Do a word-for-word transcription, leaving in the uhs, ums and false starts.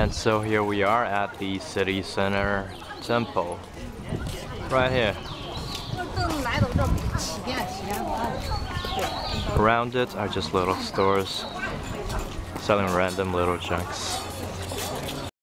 And so here we are at the city center temple. Right here. Around it are just little stores selling random little junks.